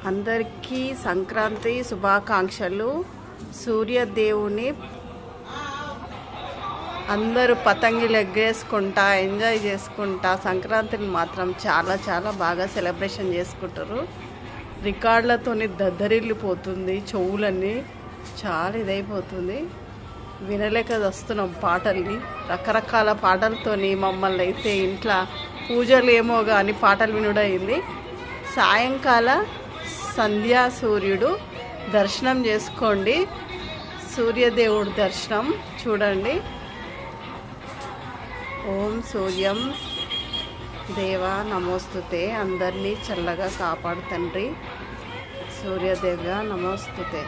అందరికీ సంక్రాంతి శుభాకాంక్షలు. సూర్యదేవుని అందరూ పతంగిలు ఎగరేసుకుంటా ఎంజాయ్ చేసుకుంటా సంక్రాంతిని మాత్రం చాలా చాలా బాగా సెలబ్రేషన్ చేసుకుంటారు. రికార్డులతోని దద్దరిల్లిపోతుంది, చెవులన్నీ చాలా ఇదైపోతుంది. వినలేక వస్తున్నాం పాటల్ని, రకరకాల పాటలతోని మమ్మల్ని అయితే ఇంట్లో పూజలు ఏమో కానీ పాటలు వినుడైంది. సాయంకాల సంధ్యా సూర్యుడు దర్శనం చేసుకోండి. సూర్యదేవుడు దర్శనం చూడండి. ఓం సూర్యం దేవా నమోస్తుతే. అందరినీ చల్లగా కాపాడు తండ్రి. సూర్యదేవ నమోస్తుతే.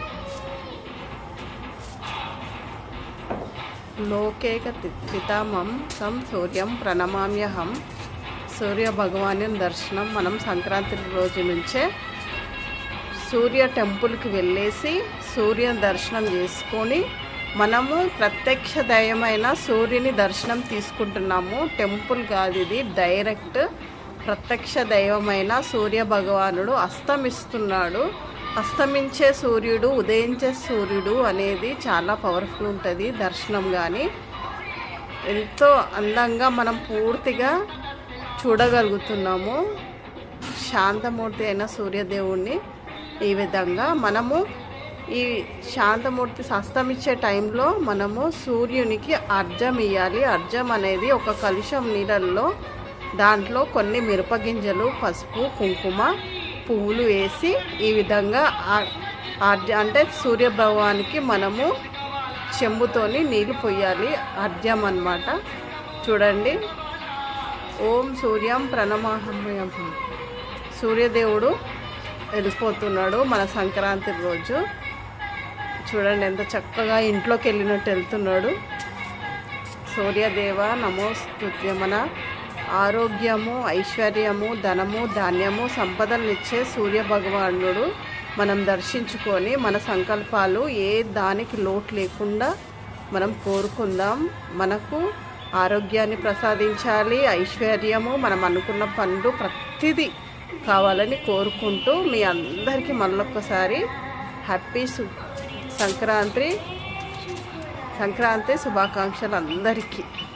లోకేక పితామహం తం సూర్యం ప్రణమామ్యహం. సూర్య భగవాను దర్శనం మనం సంక్రాంతి రోజు నుంచే సూర్య టెంపుల్కి వెళ్ళేసి సూర్య దర్శనం చేసుకొని మనము ప్రత్యక్ష దైవమైన సూర్యుని దర్శనం తీసుకుంటున్నాము. టెంపుల్ కాదు ఇది, డైరెక్ట్ ప్రత్యక్ష దైవమైన సూర్య భగవానుడు అస్తమిస్తున్నాడు. అస్తమించే సూర్యుడు, ఉదయించే సూర్యుడు అనేది చాలా పవర్ఫుల్ ఉంటుంది దర్శనం. కానీ ఎంతో అందంగా మనం పూర్తిగా చూడగలుగుతున్నాము శాంతమూర్తి అయిన సూర్యదేవుణ్ణి. ఈ విధంగా మనము ఈ శాంతమూర్తి అస్తమించే టైంలో మనము సూర్యునికి అర్ఘ్యం ఇవ్వాలి. అర్ఘ్యం అనేది ఒక కలుషం నీళ్ళల్లో దాంట్లో కొన్ని మిరపగింజలు, పసుపు, కుంకుమ, పువ్వులు వేసి ఈ విధంగా అంటే సూర్యభగవానికి మనము చెంబుతోని నీళ్ళు పొయ్యాలి. అర్ఘ్యం అన్నమాట. చూడండి. ఓం సూర్యం ప్రణమామ్యహం. సూర్యదేవుడు వెళ్ళిపోతున్నాడు మన సంక్రాంతి రోజు. చూడండి ఎంత చక్కగా ఇంట్లోకి వెళ్ళినట్టు వెళ్తున్నాడు. సూర్యదేవ నమోస్తుతే. మన ఆరోగ్యము, ఐశ్వర్యము, ధనము, ధాన్యము, సంపదలనిచ్చే సూర్య భగవానుడు మనం దర్శించుకొని మన సంకల్పాలు ఏ దానికి లోటు లేకుండా మనం కోరుకుందాం. మనకు ఆరోగ్యాన్ని ప్రసాదించాలి, ఐశ్వర్యము, మనం అనుకున్న పనులు ప్రతిదీ కావాలని కోరుకుంటూ మీ అందరికీ మళ్ళొక్కసారి హ్యాపీ సంక్రాంతి శుభాకాంక్షలు అందరికీ.